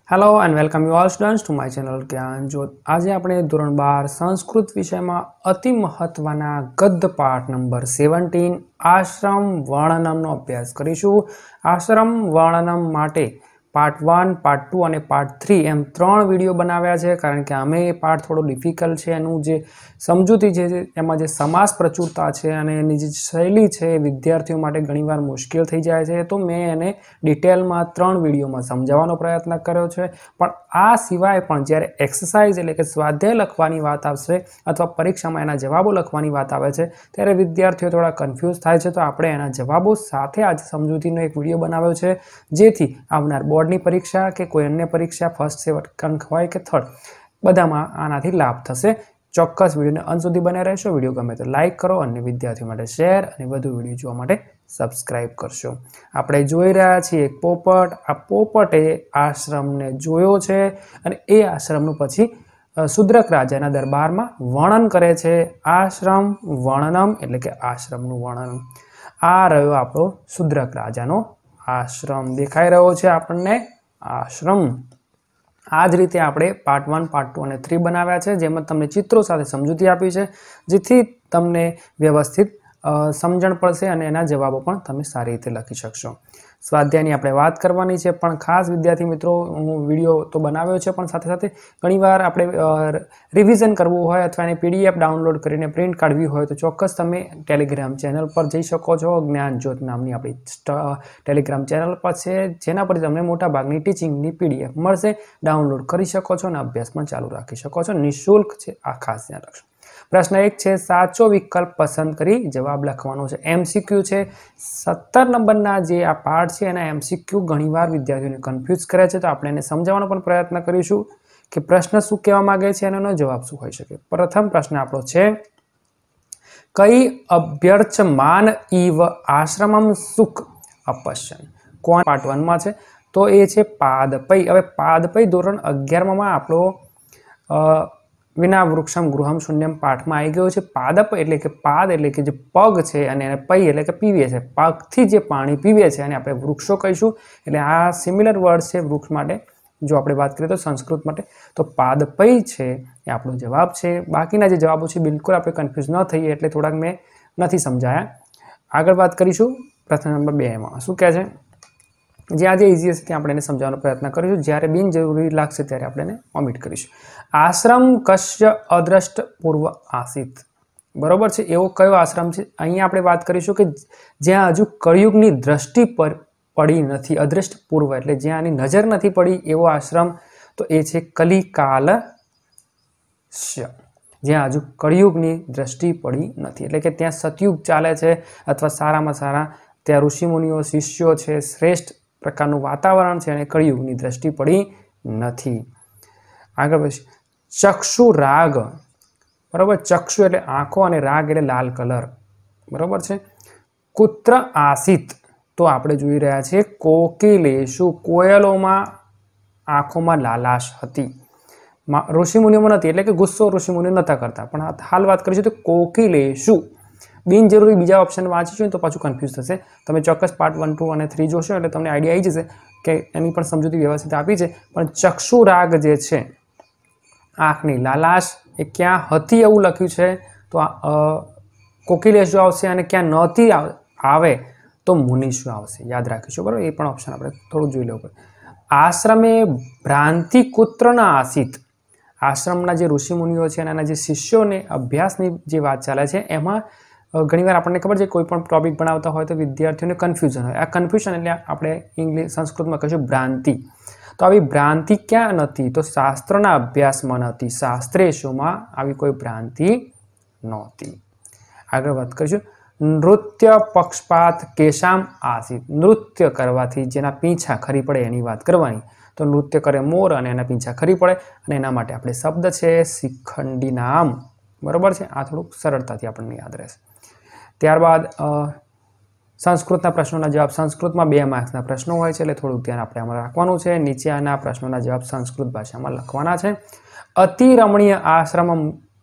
Hello and welcome you all students to my channel Gyan Jyot. आज આપણે ધોરણ 12 સંસ્કૃત વિષયમાં અતિ મહત્વના ગદ્ય પાઠ નંબર 17 આશ્રમ વર્ણનમનો અભ્યાસ કરીશું। આશ્રમ વર્ણનમ માટે પાર્ટ 1, પાર્ટ 2 અને પાર્ટ 3 એમ 3 વિડિયો બનાવ્યા છે, કારણ કે અમે એ પાઠ થોડો ડિફિકલ્ટ છે। એનું જે સમજૂતી છે એમાં જે સમાસ પ્રચુરતા છે અને એની જે શૈલી છે વિદ્યાર્થીઓ માટે ઘણીવાર મુશ્કેલ થઈ જાય છે, તો મેં એને ડિટેલમાં 3 વિડિયોમાં સમજાવવાનો પ્રયત્ન કર્યો છે। પણ આ સિવાય પણ જ્યારે એક્સરસાઇઝ એટલે કે સ્વાધ્યાય લખવાની વાત આવશે અથવા પરીક્ષામાં એના જવાબો લખવાની વાત આવે છે ત્યારે વિદ્યાર્થીઓ થોડા કન્ફ્યુઝ થાય છે, તો આપણે એના જવાબો સાથે આજે સમજૂતીનો એક વિડિયો બનાવ્યો છે, જેથી આવનાર બોર્ડની પરીક્ષા કે કોઈ અન્ય પરીક્ષા ફર્સ્ટ સેકન્ડ હોય કે થર્ડ બધામાં આનાથી લાભ થશે। ચોક્કસ વિડિયોને અંત સુધી બને રહેશો। વિડિયો ગમે તો લાઈક કરો અને વિદ્યાર્થીઓ માટે શેર અને વધુ વિડિયો જોવા માટે સબસ્ક્રાઇબ કરશો। આપણે જોઈ રહ્યા છીએ એક પોપટ। આ પોપટે આશ્રમને જોયો છે અને એ આશ્રમનું પછી શુદ્રક રાજાના દરબારમાં વર્ણન કરે છે। આશ્રમ વર્ણનમ એટલે કે આશ્રમનું વર્ણન। આ રહ્યો આપણો શુદ્રક રાજાનો આશ્રમ દેખાઈ રહ્યો છે આપણને આશ્રમ। આ જ રીતે આપણે પાર્ટ 1, પાર્ટ 2 અને 3 બનાવ્યા છે, જેમાં તમને ચિત્રો સાથે સમજૂતી આપી છે, જેથી તમને વ્યવસ્થિત સમજણ પડશે અને એના જવાબો પણ તમે સારી રીતે લખી શકશો। સ્વાધ્યાયની આપણે વાત કરવાની છે, પણ ખાસ વિદ્યાર્થી મિત્રો હું વિડીયો તો બનાવ્યો છે, પણ સાથે સાથે ઘણીવાર આપણે રિવિઝન કરવું હોય અથવા એને પીડીએફ ડાઉનલોડ કરીને પ્રિન્ટ કાઢવી હોય તો ચોક્કસ તમે ટેલિગ્રામ ચેનલ પર જઈ શકો છો। જ્ઞાન જ્યોત નામની આપણી ટેલિગ્રામ ચેનલ પર છે, જેના પર તમને મોટા ભાગની ટીચિંગની પીડીએફ મળશે, ડાઉનલોડ કરી શકો છો અને અભ્યાસ પણ ચાલુ રાખી શકો છો। નિઃશુલ્ક છે, આ ખાસ ધ્યાન રાખશો। प्रश्न 1 છે, साचो विकल्प पसंद करी जवाब लखवानो छे। एमसीक्यू छे। 17 नंबरना जे आ पार्ट छे एना एमसीक्यू घणीवार विद्यार्थीओने कन्फ्यूज करे छे, तो आपणे एने समजावવાનો पण प्रयत्न करीशुं कि प्रश्न शुं कहेवा मांगे छे अने एनो जवाब शुं होई शके। प्रथम प्रश्न आपणो छे, कई अभ्यर्चमान इव आश्रमम सुख अपश्यन्। कोण पार्ट 1 मां छे तो ए छे पादपै। हवे पादपै धोरण 11 मां आपणो विना वृक्षम गृहम शून्यम पाठ में आई गयो छे। पादप एटले के पाद एटले के जे पग छे अने पै एटले के पीवे छे, पगथी जे पाणी पीवे छे अने आपणे वृक्षो कहीशुं। एटले आ सिमिलर वर्ड छे वृक्ष माटे। जो आपणे बात करीए तो संस्कृत माटे तो पादपै छे ए आपणो जवाब छे। बाकीना जे जवाबो छे बिल्कुल आपणे कन्फ्यूज न थईए एटले थोड़ाक मैं नथी समजाया। आगळ बात करीशुं प्रश्न नंबर 2 मां शुं कहे छे, ज्यां जे इजी हशे त्यां आपणे एने समजावવાનો प्रयत्न करीशुं, ज्यारे बिनजरूरी लागशे त्यारे आपणे एने ओमिट करीशुं। आश्रम कस्य अदृष्ट पूर्व आसित। बरोबर छे, एवो कयो आश्रम छे? अहींया आपणे वात करीशुं के ज्यां हजू कळयुगनी दृष्टि पर पड़ी नथी। अदृष्ट पूर्व एटले ज्यां आनी नजर नथी पड़ी एवो आश्रम तो ए छे कलिकालस्य। ज्यां हजू कळयुगनी दृष्टि पड़ी नथी एटले के त्यां सतयुग चाले छे अथवा सारामां सारा त्यां ऋषिमुनिओ शिष्यो छे, श्रेष्ठ प्रकारनुं वातावरण छे अने कळयुगनी दृष्टि पड़ी नथी। आगळ वधी चक्षु राग। बराबर, चक्षु एटले आंखों अने राग एटले लाल कलर। बराबर छे। कुत्र आसित तो आपणे जोई रह्या छीए कोकिलेषु। कोयलोमां आंखोमां लालाश हती, ऋषिमुनिओमां नथी, एटले के गुस्सो ऋषिमुनिओ नता करता। पण हाल वात करीशुं तो कोकिलेषु। बिनजरूरी बीजा ऑप्शन वांचीशुं तो पाछुं कन्फ्यूज थशे। तमे चोक्कस पार्ट 1, 2 અને 3 जोशो એટલે તમને आइडिया आई जशे કે એની પણ સમજૂતી વ્યવસ્થિત આપી છે। પણ ચક્ષુ રાગ જે છે, આંખની લાલાશ એ ક્યાં હતી એવું લખ્યું છે તો કોકિલેશુ આવશે, અને ક્યાં નહોતી આવે તો મુનિશુ આવશે। યાદ રાખીશું, બરાબર। એ પણ ઓપ્શન આપણે થોડું જોઈ લેવું પડે। આશ્રમે ભ્રાંતિ કુત્ર ન આસિત। આશ્રમના જે ઋષિમુનિઓ છે અને એના જે શિષ્યોને અભ્યાસની જે વાત ચાલે છે એમાં ઘણીવાર આપણને ખબર છે કોઈ પણ ટોપિક ભણાવતા હોય તો વિદ્યાર્થીઓને કન્ફ્યુઝન હોય। આ કન્ફ્યુઝન એટલે આપણે ઇંગ્લિશ સંસ્કૃતમાં કહીશું ભ્રાંતિ। तो આવી ભ્રાંતિ ક્યાં નહોતી તો શાસ્ત્રના અભ્યાસમાં નહોતી। શાસ્ત્રેષુમાં આવી કોઈ ભ્રાંતિ નહોતી। આગળ વાત કરીશું। નૃત્ય પક્ષપાત કેશામ આસિત। નૃત્ય કરવાથી જેના પીંછા ખરી પડે એની વાત કરવાની, તો નૃત્ય કરે મોર અને એના પીંછા ખરી પડે અને એના માટે આપણે શબ્દ છે શિખંડી નામ। બરાબર છે, આ થોડુંક સરળતાથી આપણને યાદ રહેશે। ત્યારબાદ संस्कृतना प्रश्नों जवाब। संस्कृत में 2 मार्क्सना प्रश्नों होय छे, एटले थोड़ुं ध्यान आपणे आमां राखवानुं छे। नीचे आना प्रश्नों जवाब संस्कृत भाषा में लखवाना छे। अति रमणीय आश्रम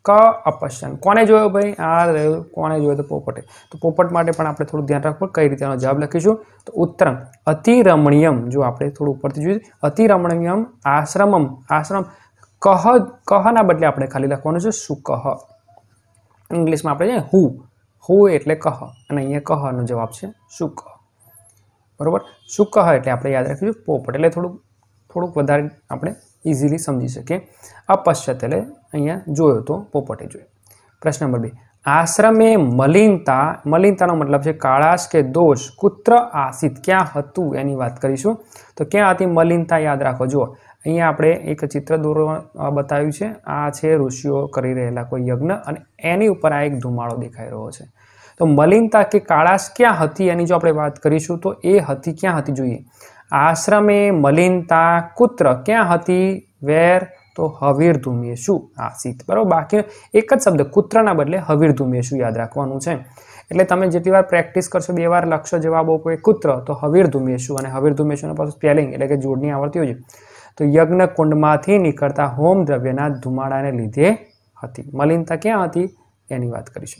क अपश्यन कोने जोयो भाई आ रह्यो कोने जोयो तो पोपटे तो पोपट माटे पण आपणे थोडું ધ્યાન રાખવું કઈ રીતે આનો જવાબ લખીશું તો ઉત્તરમ અતિ રમણીયમ જો આપણે થોડું ઉપરથી જોઈએ અતિ રમણીયમ આશ્રમમ આશ્રમ કહ કહના બદલે આપણે ખાલી લખવાનું છે સુકહ ઇંગ્લિશમાં આપણે હુ એટલે કહ અને અહીંયા કહનો જવાબ છે સુકહ બરોબર સુકહ એટલે આપણે યાદ રાખીશું પોપટ એટલે થોડુંક વધારે આપણે ઇઝીલી સમજી શકીએ अपश्यत એટલે અહીંયા જોયો તો પોપટે જોયો પ્રશ્ન નંબર 2 આશ્રમે મલિનતાનો મતલબ છે કાળાશ કે દોષ કુત્ર આસિત ક્યાં હતું એની વાત કરીશું તો ક્યાં હતી મલિનતા યાદ રાખો જો અહીંયા આપણે એક ચિત્ર દોરવા બતાવ્યું છે આ છે ઋષિઓ કરી રહેલા કોઈ યજ્ઞ અને એની ઉપર આ એક ધુમાડો દેખાઈ રહ્યો છે તો મલિનતા કે કાળાશ ક્યાં હતી એની જો આપણે વાત કરીશું તો એ હતી ક્યાં હતી જોઈએ આશ્રમે મલિનતા કુત્ર ક્યાં હતી વેર तो हवीर्धूमेषु आसीत बराबर बाकी एक ज शब्द कूत्रना बदले हवीर्धूमेषु याद राखवानुं छे एटले तमे जेटली वार प्रेक्टिस करशो बे वार लक्ष्य जवाबो कोई कूत्र तो हवीर्धूमेषु अने हवीर्धूमेषुनो पाछुं स्पेलिंग एटले के जोडणी आवडती होय तो यज्ञ कुंडमांथी निकळता होम द्रव्यना धुमाडाने लीधे हती मलिनता क्यां हती एनी वात करीशुं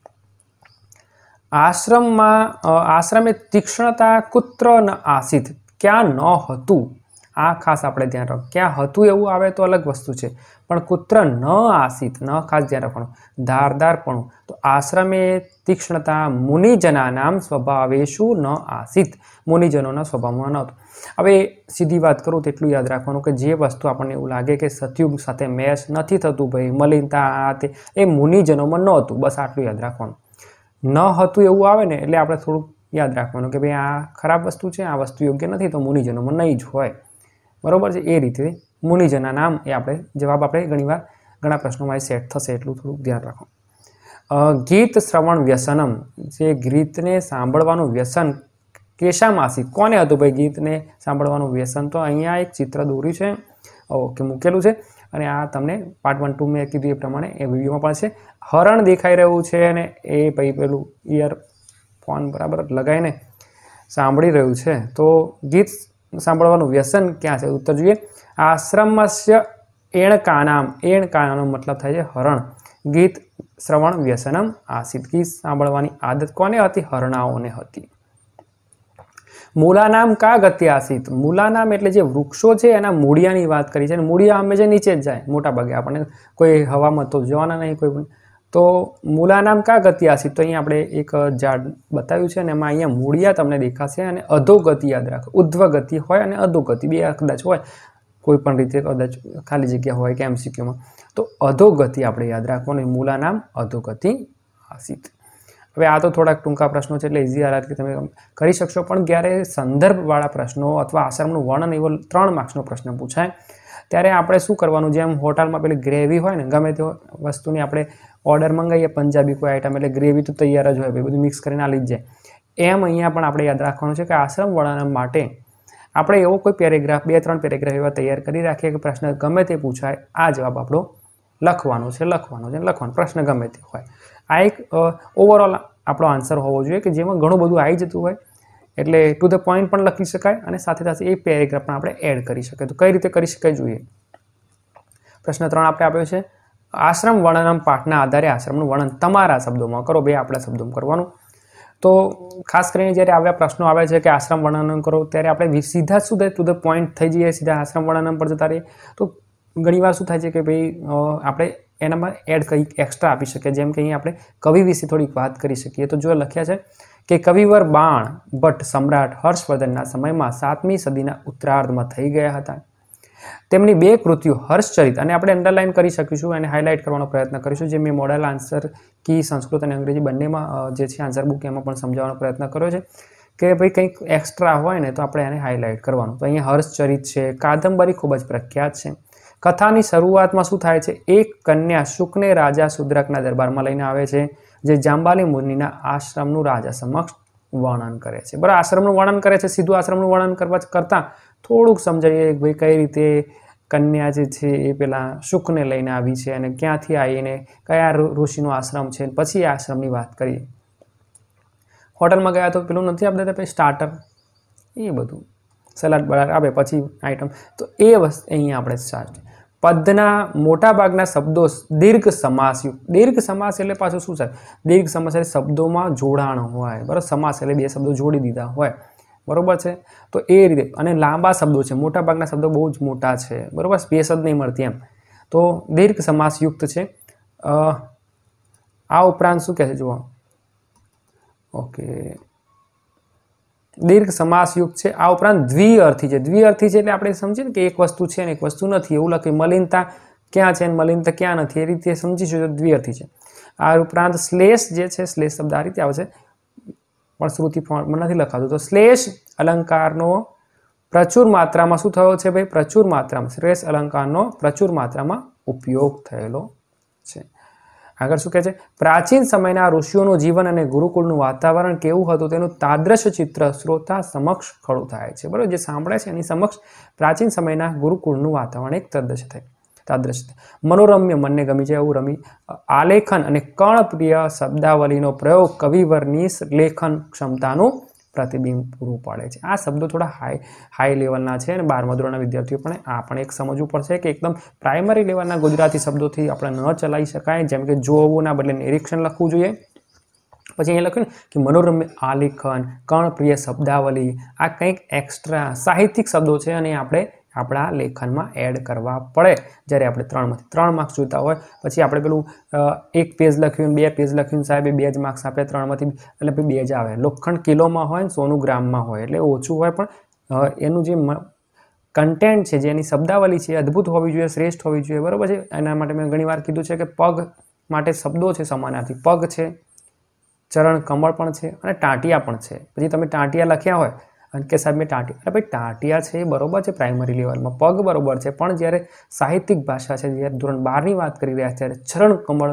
आश्रमे तीक्ष्णता कुत्र न आसीत क्या न हतुं आ खास આપણે ધ્યાન રાખો ક્યાં હતું એવું આવે તો અલગ વસ્તુ છે પણ કુત્ર ન આસિત ન ખાસ ધ્યાન રાખવાનું ધારદારપણું તો આશ્રમે તીક્ષ્ણતા મુનિજનાનામ સ્વભાવેશુ ન આસિત મુનિજનોના સ્વભાવમાં ન હતું હવે સીધી વાત કરું તેટલું યાદ રાખવાનું કે જે વસ્તુ આપણને એવું લાગે કે સતયુગ સાથે મેચ નથી થતું ભાઈ મલિનતા આ તે એ મુનિજનોમાં ન હતું બસ આટલું યાદ રાખવાનું ન હતું એવું આવે ને એટલે આપણે થોડુંક યાદ રાખવાનું કે ભાઈ આ ખરાબ વસ્તુ છે આ વસ્તુ યોગ્ય નથી તો મુનિજનોમાં નહીં જ હોય बराबर है ए रीते मुनिजना नाम ए आपणे जवाब आपणे घणीवार घणा प्रश्नों सेट थशे एटलुं थोडुं ध्यान राखो गीत श्रवण व्यसनम जे गीतने सांभळवानुं व्यसन केशामासी कोने हतुं भाई गीतने सांभळवानुं व्यसन तो अहींया एक चित्र दोर्युं छे ओके मूकेलुं छे अने आ तमने पार्ट 1 2 में कीधुं ए प्रमाणे ए विडियोमां पण छे हरण देखाई रह्युं छे अने ए भाई पेलुं इयरफोन बराबर लगाईने सांभળી રહ્યું છે તો गीत सांभळवानुं व्यसन क्या है उत्तर જોઈએ आश्रमस्य एणकानानो मतलब थाय छे हरण गीत श्रवण व्यसनम आसीत गीत सांभळवानी आदत कोने हती हरणाओने हती मूलानाम का गति आसीत मूलानाम एटले जे वृक्षो छे एना मूळियानी वात करी छे मूळिया हमेशा नीचे ज जाय मोटा भागे आपणे कोई हवामां तो जवाना नहीं कोई तो मूलानाम का गति आसीत तो अहीं आपणे एक झाड बताव्युं छे अने एमां अहींया मूळिया तमने देखाशे अने अधोगति याद राखो उध्व गति होय अने अधोगति बे कदाच होय कोई पण रीते कदाच खाली जग्या होय के एमसीक्यू में तो अधोगति आपणे याद राखवानुं मूलानाम अधोगति आसीत हवे आ तो थोड़ा टूंका प्रश्नों छे एटले इजी आ के तमे करी शकशो पण ज्यारे संदर्भवाळा प्रश्नों अथवा आश्रमनुं वर्णन एवो 3 मार्क्सनो प्रश्न पूछाय त्यारे आपणे शुं करवानुं जेम होटलमां पेली ग्रेवी होय ने गमे ते वस्तुनी आपणे ऑर्डर मंगावीए पंजाबी कोई आइटम एटले ग्रेवी तो तैयार ज होय भाई बधुं मिक्स करीने आली ज जाय एम अहींया पण आपणे याद राखवानुं छे के आश्रम वर्णन माटे आपणे एवो कोई पेरेग्राफ 2-3 पेरेग्राफ एवा तैयार करी राखीए के प्रश्न गमे ते पूछाय आ जवाब आपणो लखवानो छे प्रश्न गमे ते होय आ एक ओवरऑल आपणो आंसर होवो जोईए के जेमां घणुं बधुं आई जतुं होय एटले टू ध पॉइंट पण लखी शकाय अने साथे साथे एक पेरेग्राफ पण आपणे एड करी शकाय तो कई रीते करी शकाय जोईए प्रश्न 3 आपणे आप्यो छे आश्रम वर्णनम पाठना आधारे आश्रमनुं वर्णन तमारा शब्दोमां करो बे आपणा शब्दोमां करवानुं तो खास करीने ज्यारे आवा प्रश्नो आवे छे के आश्रम वर्णन करो त्यारे आपणे सीधा सुधे टू ध पॉइंट थई जईए सीधा आश्रम वर्णन पर जता रहीए तो घणीवार शुं थाय छे के भाई आपणे एनामां एड कंईक एक्स्ट्रा आपी शकीए जेम के अहीं आपणे कवि विषे थोड़ी वात करी शकीए तो जो लख्या छे के कविवर बाण भट्ट सम्राट हर्षवर्धनना समयमां 7મી सदीना उत्तरार्धमां थई गया हता तेमनी 2 कृतिओ हर्षचरित अने आपणे अंडरलाइन करी शकीशुं अने हाइलाइट करवानो प्रयत्न करीशुं जे मैं मॉडल आंसर की संस्कृत अने अंग्रेजी बंनेमां जे छे आंसर बुक एमां पण समजावવાનો प्रयत्न कर्यो छे के भाई कंईक एक्स्ट्रा होय ने तो आपणे एने हाइलाइट करवानुं तो अहीं हर्षचरित छे कादंबरी खूब ज प्रख्यात छे कथानी शरूआतमां शुं थाय छे एक कन्या शुकने राजा शूद्रकना दरबारमां लईने आवे छे जे जांबाली मुनिना आश्रमनुं राजा समक्ष वर्णन करे छे बराबर आश्रमनुं वर्णन करे छे सीधुं आश्रमनुं वर्णन करता थोड़ुंक समजावीए भाई कई रीते कन्या जे छे ए पेला शुकने लईने आवी छे अने क्यांथी आवीने कया ऋषिनो आश्रम छे पछी आश्रमनी वात करीए होटलमां गया तो पेलुं नथी आपणे आपणे स्टार्टर ए बधुं सलाड बलाड आपे पछी आइटम तो ए वस्तु अहीं आपणे स्टार्ट પદના મોટા ભાગના શબ્દો દીર્ઘ સમાસયુક્ત, દીર્ઘ સમાસ એટલે પાછું શું છે, દીર્ઘ સમાસ એટલે શબ્દોમાં જોડાણ હોય, બરાબર, સમાસ એટલે બે શબ્દો જોડી દીધા હોય, બરોબર છે, તો એ રીતે, અને લાંબા શબ્દો છે, મોટા ભાગના શબ્દો બહુ જ મોટા છે, બરોબર, સ્પેસ જ નહીં મળતી એમ, તો દીર્ઘ સમાસયુક્ત છે। આ ઉપરાંત શું કહે છે જુઓ, ઓકે, દીર્ઘ સમાસયુક્ત છે। આ ઉપરાંત દ્વિઅર્થી છે, દ્વિઅર્થી છે એટલે આપણે સમજીએ ને કે એક વસ્તુ છે ને એક વસ્તુ નથી, એવું લખ્યું, મલિનતા ક્યાં છે ને મલિનતા ક્યાં નથી, એ રીતે સમજીશું તો દ્વિઅર્થી છે। આ ઉપરાંત શ્લેષ જે છે, શ્લેષ શબ્દ આ રીતે આવશે, પણ શ્રુતિ ફોર્મમાં નથી લખાતું, તો શ્લેષ અલંકારનો પ્રચુર માત્રામાં શું થયો છે ભાઈ, પ્રચુર માત્રામાં, શ્લેષ અલંકારનો પ્રચુર માત્રામાં ઉપયોગ થયેલો છે। આગળ શું કહે છે, પ્રાચીન સમયના ઋષિઓનું જીવન અને ગુરુકુળનું વાતાવરણ કેવું હતું તેનું તાદ્રશ્ય ચિત્ર શ્રોતા સમક્ષ ખડું થાય છે, બરાબર, જે સાંભળે છે એની સમક્ષ પ્રાચીન સમયના ગુરુકુળનું વાતાવરણ એક તાદ્રશ્ય થાય, તાદ્રશ્ય મનોરમ્ય, મનને ગમી જાય એવું રમી આલેખન અને કર્ણપ્રિય શબ્દાવલીનો પ્રયોગ કવિવરની લેખન ક્ષમતાનું પ્રતિબિંબ પૂરું પાડે છે। આ શબ્દો થોડા હાઈ લેવલના છે અને 12મા ધોરણના વિદ્યાર્થીઓ પણ આ પણ એક સમજવું પડશે કે એકદમ પ્રાઇમરી લેવલના ગુજરાતી શબ્દોથી આપણે ન ચલાવી શકાય, જેમ કે જોવુંના બદલે નિરીક્ષણ લખવું જોઈએ। પછી અહીંયા લખ્યું ને કે મનોરમ્ય આલેખન, કર્ણપ્રિય શબ્દાવલી, આ કંઈક એક્સ્ટ્રા સાહિત્યિક શબ્દો છે અને આપણે આપણા લેખનમાં એડ કરવા પડે, જ્યારે આપણે 3માંથી 3 માર્ક્સ જોઈતા હોય, પછી આપણે પેલું એક પેજ લખ્યું, 2 પેજ લખ્યું, સાહેબે 2 જ માર્ક્સ આપે, 3માંથી એટલે 2 જ આવે, લોખંડ કિલોમાં હોય ને સોનું ગ્રામમાં હોય, એટલે ઓછું હોય, પણ એનું જે કન્ટેન્ટ છે, જે એની શબ્દાવલી છે, અદ્ભુત હોવી જોઈએ, શ્રેષ્ઠ હોવી જોઈએ, બરાબર છે। એના માટે મેં ઘણી વાર કીધું છે કે પગ માટે શબ્દો છે સમાનાર્થી, પગ છે, ચરણ કમળ પણ છે અને ટાંટિયા પણ છે। પછી તમે ટાંટિયા લખ્યા હોય અને કે સાહેબ મેં ટાંટિયા, એટલે ભાઈ ટાંટિયા છે એ બરોબર છે પ્રાઇમરી લેવલમાં, પગ બરોબર છે, પણ જ્યારે સાહિત્યિક ભાષા છે, જ્યારે ધોરણ 12ની વાત કરી રહ્યા ત્યારે ચરણ કમળ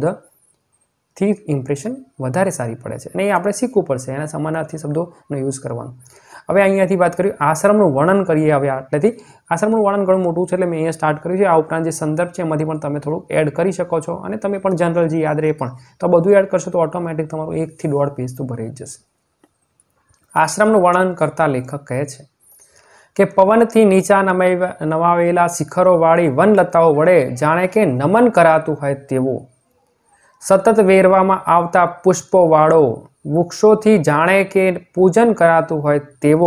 શબ્દથી ઇમ્પ્રેશન વધારે સારી પડે છે અને એ આપણે શીખવું પડશે, એના સમાનાર્થી શબ્દોનો યુઝ કરવાનો। હવે અહીંયાથી વાત કરીએ આશ્રમનું વર્ણન કરીએ, હવે આટલેથી આશ્રમનું વર્ણન ઘણું મોટું છે એટલે મેં અહીંયા સ્ટાર્ટ કર્યું છે। આ ઉપરાંત જે સંદર્ભ છે એમાંથી પણ તમે થોડું એડ કરી શકો છો અને તમે પણ જનરલ જે યાદ રહે પણ, તો બધું એડ કરશો તો ઓટોમેટિક તમારું 1 થી 1.5 પેજ તો ભરાઈ જશે। આશ્રમનું વર્ણન કરતા લેખક કહે છે કે પવનથી નીચા નવાવેલા શિખરોવાળી વનલતાઓ વડે જાણે કે નમન કરાતું હોય તેવો, સતત વેરવામાં આવતા પુષ્પોવાળો વૃક્ષોથી જાણે કે પૂજન કરાતું હોય તેવો,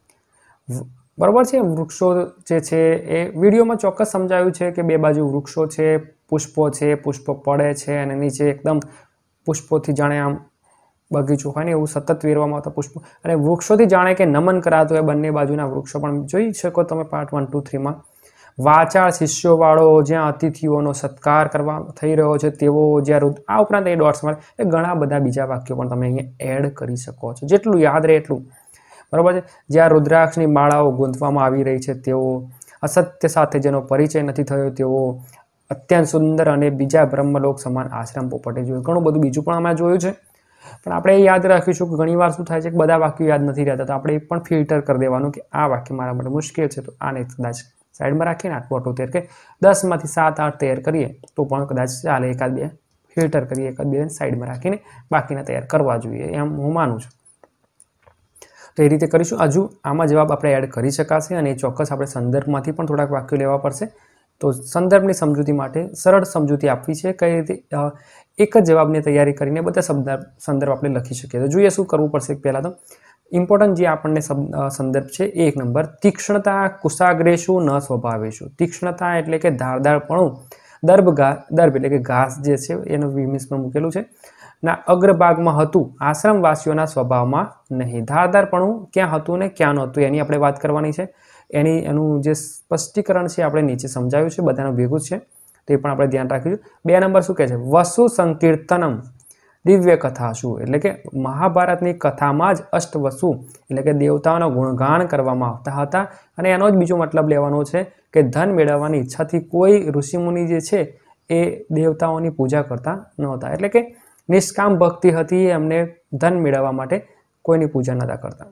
બરાબર છે। વૃક્ષો જે છે એ વિડીયોમાં ચોક્કસ સમજાવ્યું છે કે બે બાજુ વૃક્ષો છે, પુષ્પો છે, પુષ્પો પડે છે અને નીચે એકદમ પુષ્પોથી જાણે આમ બગીચો હોય ને એવું સતત વેરવામાં આવતા પુષ્પો અને વૃક્ષોથી જાણે કે નમન કરાતું હોય, બંને બાજુના વૃક્ષો પણ જોઈ શકો તમે પાર્ટ 1, 2, 3માં। વાચાળ શિષ્યોવાળો, જ્યાં અતિથિઓનો સત્કાર કરવા થઈ રહ્યો છે તેવો, જ્યાં આ ઉપરાંત એ ડોટ્સ મળે, એ ઘણા બધા બીજા વાક્યો પણ તમે અહીંયા એડ કરી શકો છો, જેટલું યાદ રહે એટલું, બરાબર છે। જ્યાં રુદ્રાક્ષની માળાઓ ગૂંથવામાં આવી રહી છે તેવો, અસત્ય સાથે જેનો પરિચય નથી થયો તેવો, અત્યંત સુંદર અને બીજા બ્રહ્મલોક સમાન આશ્રમ પોપટે જોયું, ઘણું બધું બીજું પણ અમે જોયું છે, પણ આપણે એ યાદ રાખીશું કે ઘણીવાર શું થાય છે કે બધા વાક્યો યાદ નથી રહેતા, તો આપણે એ પણ ફિલ્ટર કરી દેવાનું કે આ વાક્ય મારા માટે મુશ્કેલ છે, તો આને કદાચ સાઈડમાં રાખીને આટલું આટલું તૈયાર કે 10માંથી 7-8 તૈયાર કરીએ તો પણ કદાચ ચાલે, 1-2 ફિલ્ટર કરીએ, 1-2 સાઈડમાં રાખીને બાકીના તૈયાર કરવા જોઈએ, એમ હું માનું છું। તો એ રીતે કરીશું। હજુ આમાં જવાબ આપણે એડ કરી શકાશે અને ચોક્કસ આપણે સંદર્ભમાંથી પણ થોડાક વાક્યો લેવા પડશે। તો સંદર્ભની સમજૂતી માટે સરળ સમજૂતી આપવી છે, કઈ રીતે એક જ જવાબની તૈયારી કરીને બધા સંદર્ભ આપણે લખી શકીએ। તો જોઈએ શું કરવું પડશે। પહેલાં તો ઇમ્પોર્ટન્ટ જે આપણને સંદર્ભ છે, 1 નંબર, તીક્ષ્ણતા કુશાગ્રેશુ ન સ્વભાવેશુ। તીક્ષ્ણતા એટલે કે ધારદારપણું, દર્ભ એટલે કે ઘાસ જે છે એનું વિમિસમાં મૂકેલું છે, ના અગ્રભાગમાં હતું, આશ્રમવાસીઓના સ્વભાવમાં નહીં। ધારદારપણું ક્યાં હતું ને ક્યાં નહોતું એની આપણે વાત કરવાની છે, એનું જે સ્પષ્ટીકરણ છે આપણે નીચે સમજાવ્યું છે, બધાનું ભેગું છે, તે પણ આપણે ધ્યાન રાખીશું। 2 નંબર શું કહે છે, વસુ સંકીર્તનમ દિવ્ય કથા શું, એટલે કે મહાભારતની કથામાં જ અષ્ટવસુ એટલે કે દેવતાઓનો ગુણગાન કરવામાં આવતા હતા અને એનો જ બીજો મતલબ લેવાનો છે કે ધન મેળવવાની ઈચ્છાથી કોઈ ઋષિમુનિ જે છે એ દેવતાઓની પૂજા કરતા નહોતા, એટલે કે નિષ્કામ ભક્તિ હતી, એમને ધન મેળવવા માટે કોઈની પૂજા નહોતા કરતા।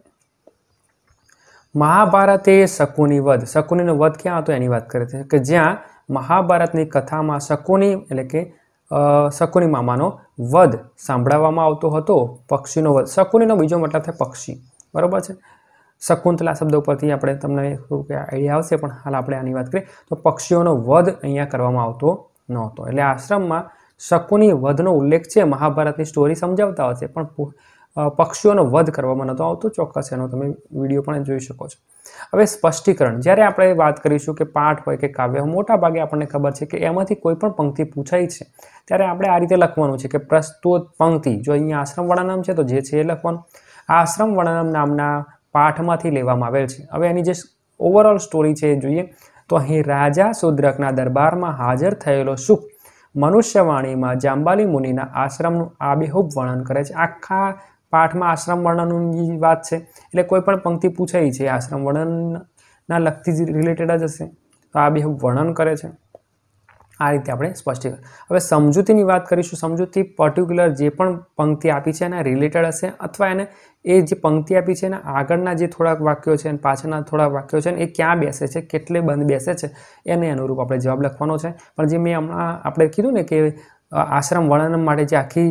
મહાભારતે શકુની વધ, શકુનીનો વધ ક્યાં હતો એની વાત કરે છે કે જ્યાં મહાભારતની કથામાં શકુની એટલે કે શકુની મામાનો વધ સાંભળવામાં આવતો હતો, પક્ષીનો વધ, શકુનીનો બીજો મતલબ થાય પક્ષી, બરાબર છે। શકુંતલા શબ્દ ઉપરથી આપણે તમને થોડુંક આઈડિયા આવશે, પણ હાલ આપણે આની વાત કરીએ તો પક્ષીઓનો વધ અહીંયા કરવામાં આવતો નહોતો. એટલે આશ્રમમાં શકુની વધનો ઉલ્લેખ છે, મહાભારતની સ્ટોરી સમજાવતા હશે, પણ પક્ષીઓનો વધ કરવામાં નહોતો આવતો. ચોક્કસ એનો તમે વિડીયો પણ જોઈ શકો છો. હવે સ્પષ્ટીકરણ, જ્યારે આપણે વાત કરીશું કે પાઠ હોય કે કાવ્ય, મોટા ભાગે આપણને ખબર છે કે એમાંથી કોઈ પણ પંક્તિ પૂછાઈ છે ત્યારે આપણે આ રીતે લખવાનું છે કે પ્રસ્તુત પંક્તિ. જો અહીંયા આશ્રમ વર્ણનમ છે તો જે છે એ લખવાનું. આશ્રમ વર્ણનમ નામના પાઠમાંથી લેવામાં આવેલ છે. હવે એની જે ઓવરઓલ સ્ટોરી છે એ જોઈએ તો અહીં રાજા શૂદ્રકના દરબારમાં હાજર થયેલો શુક મનુષ્યવાણીમાં જાંબાલી મુનિના આશ્રમનું આબેહૂબ વર્ણન કરે છે. આખા પાઠમાં આશ્રમ વર્ણનની વાત છે, એટલે કોઈ પણ પંક્તિ પૂછાઈ છે આશ્રમ વર્ણનના લગતી જ રિલેટેડ જ હશે, તો આબેહૂબ વર્ણન કરે છે. આ રીતે આપણે સ્પષ્ટીકરણ. હવે સમજૂતીની વાત કરીશું. સમજૂતી પર્ટિક્યુલર જે પણ પંક્તિ આપી છે એના રિલેટેડ હશે, અથવા એને એ જે પંક્તિ આપી છે એના આગળના જે થોડાક વાક્યો છે અને પાછળના થોડાક વાક્યો છે એ ક્યાં બેસે છે, કેટલે બંધ બેસે છે, એને અનુરૂપ આપણે જવાબ લખવાનો છે. પણ જે મેં હમણાં આપણે કીધું ને કે આશ્રમ વર્ણન માટે જે આખી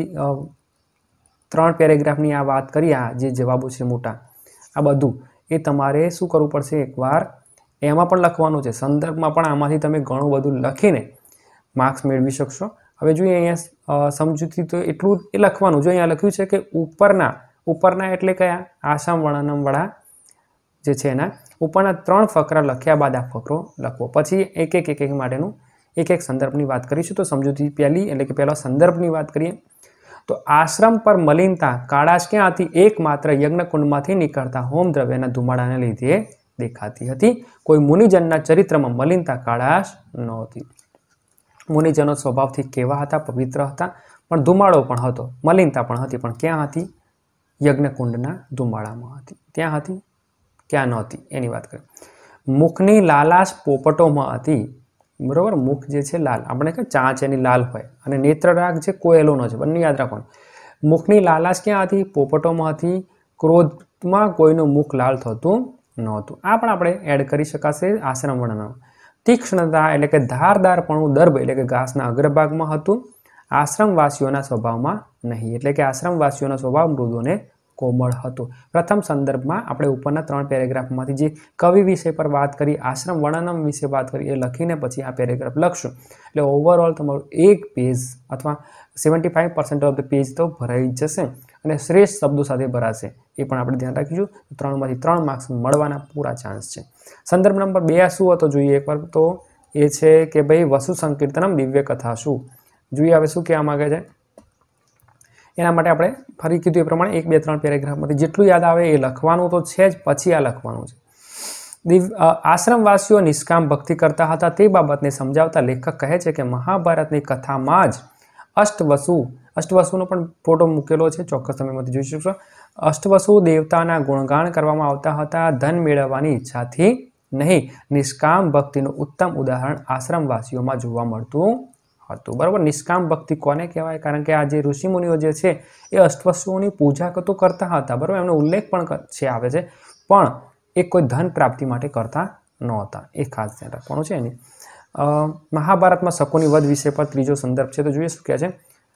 3 પેરેગ્રાફની આ વાત કરી, આ જે જવાબો છે મોટા, આ બધું એ તમારે શું કરવું પડશે, એકવાર એમાં પણ લખવાનું છે. સંદર્ભમાં પણ આમાંથી તમે ઘણું બધું લખીને માર્ક્સ મેળવી શકશો. હવે જોઈએ અહીંયા સમજૂતી તો એટલું એ લખવાનું. જો અહીંયા લખ્યું છે કે ઉપરના એટલે કયા, આશ્રમ વર્ણનમવાળા જે છે એના ઉપરના 3 ફકરા લખ્યા બાદ આ ફકરો લખવો. પછી એક માટેનું એક સંદર્ભની વાત કરીશું. તો સમજૂતી પહેલી એટલે કે પહેલા સંદર્ભની વાત કરીએ તો આશ્રમ પર મલિનતા કાળાશ ક્યાં હતી, એકમાત્ર યજ્ઞકુંડમાંથી નીકળતા હોમ દ્રવ્યના ધુમાડાને લીધે દેખાતી હતી. કોઈ મુનિજનના ચરિત્રમાં મલિનતા કાળાશ નહોતી. મુનિજનો સ્વભાવથી કેવા હતા, પવિત્ર હતા, પણ ધુમાડો પણ હતો, મલિનતા પણ હતી, પણ ક્યાં હતી, યજ્ઞકુંડના ધુમાડામાં હતી. ત્યાં હતી, ક્યાં નહોતી, એની વાત કરીએ. મુખની લાલાશ પોપટોમાં હતી. બરોબર, મુખ જે છે લાલ, આપણે કે ચાંચ એની લાલ હોય, અને નેત્રરાગ જે કોયલોનો છે, બંને યાદ રાખવાનું. મુખની લાલાશ ક્યાં હતી, પોપટોમાં હતી. ક્રોધમાં કોઈનું મુખ લાલ થતું નહોતું. આ પણ આપણે એડ કરી શકાશે આશ્રમ વર્ણનમાં. તીક્ષ્ણતા એટલે કે ધારદારપણું દર્ભ એટલે કે ઘાસના અગ્રભાગમાં હતું. આશ્રમવાસીઓના સ્વભાવમાં નહીં, એટલે કે આશ્રમવાસીઓનો સ્વભાવ મૃદુ અને કોમળ હતો. પ્રથમ સંદર્ભમાં આપણે ઉપરના 3 પેરેગ્રાફમાંથી જે કવિ વિષય પર વાત કરી, આશ્રમ વર્ણનમ વિશે વાત કરી, એ લખીને પછી આ પેરેગ્રાફ લખશું. એટલે ઓવરઓલ તમારું એક પેજ અથવા 75% ઓફ ધ પેજ તો ભરાઈ જશે, અને શ્રેષ્ઠ શબ્દો સાથે ભરાશે. એ પણ આપણે ધ્યાન રાખીશું. 3માંથી 3 માર્ક્સ મળવાના પૂરા ચાન્સ છે. સંદર્ભ નંબર 2 શું હતો જોઈએ એકવાર. તો એ છે કે ભાઈ વસુ સંકીર્તનમ દિવ્ય કથા. શું જોઈએ, હવે શું કહેવા માગે છે એના માટે આપણે ફરી કીધું એ પ્રમાણે 1, 2, 3 પેરેગ્રાફમાંથી જેટલું યાદ આવે એ લખવાનું તો છે જ, પછી આ લખવાનું છે. આશ્રમવાસીઓ નિષ્કામ ભક્તિ કરતા હતા તે બાબતને સમજાવતા લેખક કહે છે કે મહાભારતની કથામાં જ અષ્ટવસુનો પણ ફોટો મૂકેલો છે, ચોક્કસ તમે એમાંથી જોઈ શકશો. અષ્ટવસુ દેવતાના ગુણગાન કરવામાં આવતા હતા, ધન મેળવવાની ઈચ્છાથી નહીં. નિષ્કામ ભક્તિનું ઉત્તમ ઉદાહરણ આશ્રમવાસીઓમાં જોવા મળતું હતું. બરાબર, નિષ્કામ ભક્તિ કોને કહેવાય, કારણ કે આ જે ઋષિમુનિઓ જે છે એ અષ્ટવસુઓની પૂજા તો કરતા હતા, બરાબર, એમનો ઉલ્લેખ પણ છે આવે છે, પણ એ કોઈ ધન પ્રાપ્તિ માટે કરતા નહોતા. એ ખાસ ધ્યાન રાખવાનું છે એની. મહાભારતમાં શકુની વધ વિષય પર ત્રીજો સંદર્ભ છે, તો જોઈએ શું કહે છે.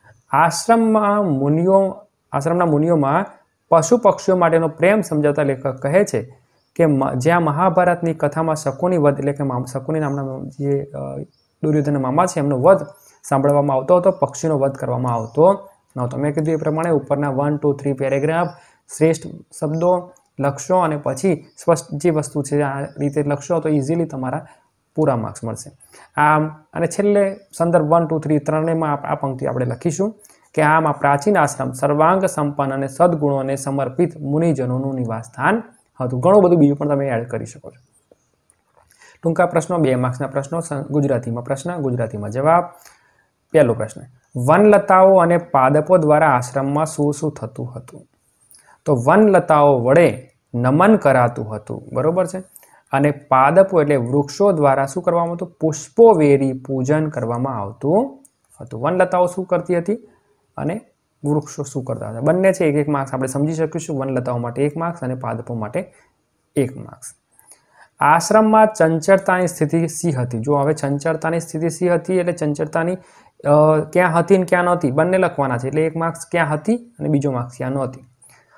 આશ્રમના મુનિઓમાં પશુ પક્ષીઓ માટેનો પ્રેમ સમજાવતા લેખક કહે છે કે જ્યાં મહાભારતની કથામાં શકુની વધ એટલે કે શકુની નામના જે દુર્યોધનના મામા છે એમનો વધ સાંભળવામાં આવતો હતો, પક્ષીનો વધ કરવામાં આવતો નહોતો. મેં કીધું એ પ્રમાણે ઉપરના 1, 2, 3 પેરેગ્રાફ શ્રેષ્ઠ શબ્દો લખશો અને પછી સ્પષ્ટ જે વસ્તુ છે આ રીતે લખશો તો ઇઝીલી તમારા પૂરા માર્ક્સ મળશે. આમ અને છેલ્લે સંદર્ભ 1, 2, 3 ત્રણેયમાં આ પંક્તિ આપણે લખીશું કે આમાં પ્રાચીન આશ્રમ સર્વાંગ સંપન્ન અને સદગુણોને સમર્પિત મુનિજનોનું નિવાસસ્થાન હતું. ઘણું બધું બીજું પણ તમે એડ કરી શકો છો. ટૂંકા પ્રશ્નો, 2 માર્ક્સના પ્રશ્નો, ગુજરાતીમાં પ્રશ્ન, ગુજરાતીમાં જવાબ. પહેલો પ્રશ્ન, વનલતાઓ અને પાદપો દ્વારા આશ્રમમાં શું શું થતું હતું? તો વનલતાઓ વડે નમન કરાતું હતું, બરોબર છે, અને પાદપો એટલે વૃક્ષો દ્વારા શું કરવામાં આવતું, પુષ્પો વેરી પૂજન કરવામાં આવતું હતું. વનલતાઓ શું કરતી હતી અને વૃક્ષો શું કરતા હતા, બંને છે 1 માર્ક્સ આપણે સમજી શકીશું. વનલતાઓ માટે 1 માર્ક્સ અને પાદપો માટે 1 માર્ક્સ. આશ્રમમાં ચંચળતાની સ્થિતિ શી હતી? જો હવે ચંચળતાની સ્થિતિ શી હતી એટલે ચંચળતાની ક્યાં હતી ને ક્યાં નહોતી બંને લખવાના છે, એટલે 1 માર્ક્સ ક્યાં હતી અને બીજો માર્ક્સ ક્યાં નહોતી.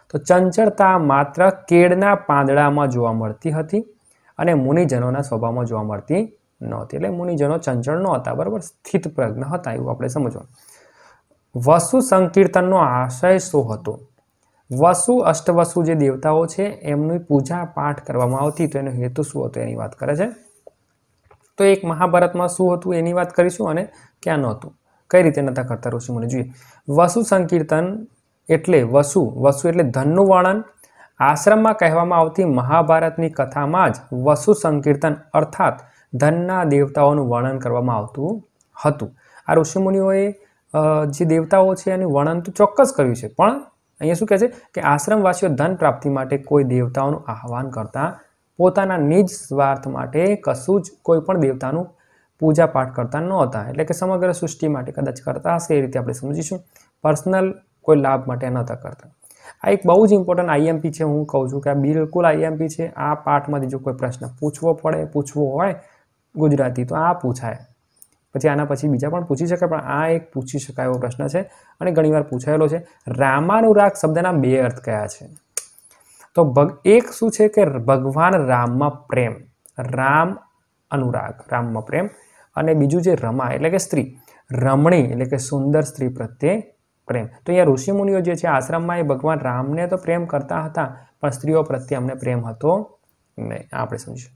તો ચંચળતા માત્ર કેળના પાંદડામાં જોવા મળતી હતી અને મુનિજનોના સ્વભાવમાં જોવા મળતી નહોતી. એટલે મુનિજનો ચંચળ નહોતા, બરાબર, સ્થિત પ્રજ્ઞ હતા, એવું આપણે સમજવાનું. વસુ સંકીર્તનનો આશય શું હતો? વસુ અષ્ટવસુ જે દેવતાઓ છે એમની પૂજા પાઠ કરવામાં આવતી, તો એનો હેતુ શું હતો એની વાત કરે છે. તો એક મહાભારતમાં શું હતું એની વાત કરીશું અને ક્યાં નહોતું, કઈ રીતે નહોતા કરતા ઋષિમુનિ. જોઈએ, વસુ સંકીર્તન એટલે વસુ એટલે ધનનું વર્ણન આશ્રમમાં કહેવામાં આવતી મહાભારતની કથામાં જ વસુ સંકીર્તન અર્થાત ધનના દેવતાઓનું વર્ણન કરવામાં આવતું હતું. આ ઋષિમુનિઓએ જે દેવતાઓ છે એનું વર્ણન તો ચોક્કસ કર્યું છે, પણ અહીંયા શું કહે છે કે આશ્રમવાસીઓ ધન પ્રાપ્તિ માટે કોઈ દેવતાઓનું આહ્વાન કરતા, પોતાના નિજ સ્વાર્થ માટે કશું જ કોઈ પણ દેવતાનું પૂજા પાઠ કરતા નહોતા. એટલે કે સમગ્ર સૃષ્ટિ માટે કદાચ કરતા હશે, એ રીતે આપણે સમજીશું. પર્સનલ કોઈ લાભ માટે નહોતા કરતા. આ એક બહુ જ ઇમ્પોર્ટન્ટ આઈએમપી છે. હું કહું છું કે આ બિલકુલ આઈએમપી છે. આ પાઠમાંથી જો કોઈ પ્રશ્ન પૂછવો હોય ગુજરાતી તો આ પૂછાય. પછી આના પછી બીજા પણ પૂછી શકાય, પણ આ એક પૂછી શકાય એવો પ્રશ્ન છે અને ઘણીવાર પૂછાયેલો છે. રામાનુરાગ શબ્દના 2 અર્થ કયા છે? તો એક શું છે કે ભગવાન રામમાં પ્રેમ, રામ અનુરાગ, રામમાં પ્રેમ, અને બીજું છે રમા એટલે કે સ્ત્રી, રમણી એટલે કે સુંદર સ્ત્રી પ્રત્યે પ્રેમ. તો અહીંયા ઋષિમુનિઓ જે છે આશ્રમમાં એ ભગવાન રામને તો પ્રેમ કરતા હતા, પણ સ્ત્રીઓ પ્રત્યે અમને પ્રેમ હતો નહીં. આપણે સમજીશું.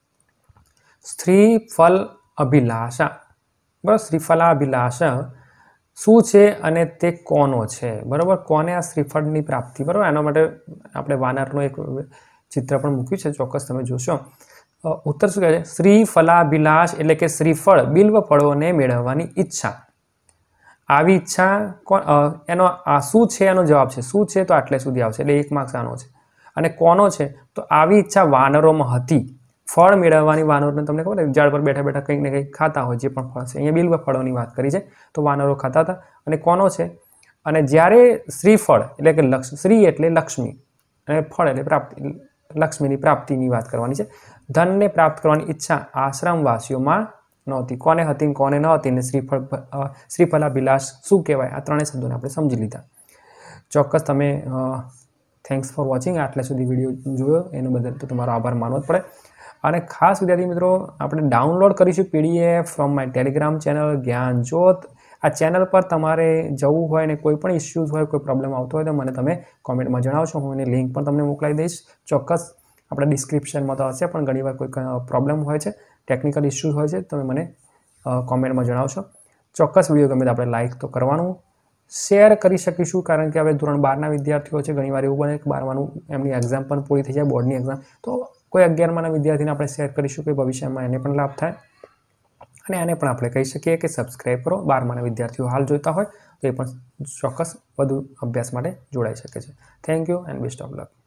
શ્રીફલ અભિલાષા, બરાબર, શ્રીફલાભિલાષા શું છે અને તે કોનો છે? બરાબર, કોને આ શ્રીફળની પ્રાપ્તિ? બરાબર, એના માટે આપણે વાનરનું એક ચિત્ર પણ મૂક્યું છે, ચોક્કસ તમે જોશો. ઉત્તર શું કહે છે? શ્રીફલાભિલાષ એટલે કે શ્રીફળ, બિલ્વ ફળોને મેળવવાની ઈચ્છા. આવી ઈચ્છા એનો શું છે? એનો જવાબ છે શું છે, તો આટલે સુધી આવશે, એટલે 1 માર્ક્સ આનો છે. અને કોનો છે? તો આવી ઈચ્છા વાનરોમાં હતી. ફળ મેળવવાની વાનરોને તમને ખબર ઝાડ પર બેઠા બેઠા કંઈક ને કંઈક ખાતા હોય, જે પણ ફળ છે. અહીંયા બિલ્વ ફળોની વાત કરી છે, તો વાનરો ખાતા હતા. અને કોનો છે? અને જ્યારે શ્રીફળ એટલે કે શ્રી એટલે લક્ષ્મી અને ફળ એટલે પ્રાપ્તિ, લક્ષ્મીની પ્રાપ્તિની વાત કરવાની છે. ધનને પ્રાપ્ત કરવાની ઈચ્છા આશ્રમવાસીઓમાં નહોતી. કોને હતી કોને ન હતી? ને શ્રીફલાભિલાષ શું કહેવાય? આ 3 શબ્દોને આપણે સમજી લીધા. ચોક્કસ તમે થેન્ક્સ ફોર વોચિંગ. આટલા સુધી વિડીયો જોયો એનો બદલ તો તમારો આભાર માનવો જ પડે. અને ખાસ વિદ્યાર્થી મિત્રો, આપણે ડાઉનલોડ કરીશું PDF from my Telegram channel Gyanjyot. આ ચેનલ પર તમારે જવું હોય ને કોઈ પણ ઇસ્યુઝ હોય, કોઈ પ્રોબ્લેમ આવતો હોય તો મને તમે કોમેન્ટમાં જણાવશો. હું એની લિંક પણ તમને મોકલાવી દઈશ. ચોક્કસ આપણે ડિસ્ક્રિપ્શનમાં તો હશે, પણ ઘણીવાર કોઈ પ્રોબ્લેમ હોય છે, ટેકનિકલ ઇસ્યુઝ હોય છે, તમે મને કોમેન્ટમાં જણાવશો. ચોક્કસ વિડીયો ગમે તો આપણે લાઇક તો કરવાનું, શેર કરી શકીશું, કારણ કે હવે ધોરણ 12ના વિદ્યાર્થીઓ છે. ઘણીવાર એવું બને કે 12માનું એમની એક્ઝામ પણ પૂરી થઈ જાય, બોર્ડની એક્ઝામ, તો કોઈ 11માના વિદ્યાર્થીને આપણે શેર કરીશું કે ભવિષ્યમાં એને પણ લાભ થાય. અને આને પણ આપણે કહી શકીએ કે સબસ્ક્રાઈબ કરો. 12માના વિદ્યાર્થીઓ હાલ જોઈતા હોય તો એ પણ ચોક્કસ વધુ અભ્યાસ માટે જોડાઈ શકે છે. Thank you and best of luck.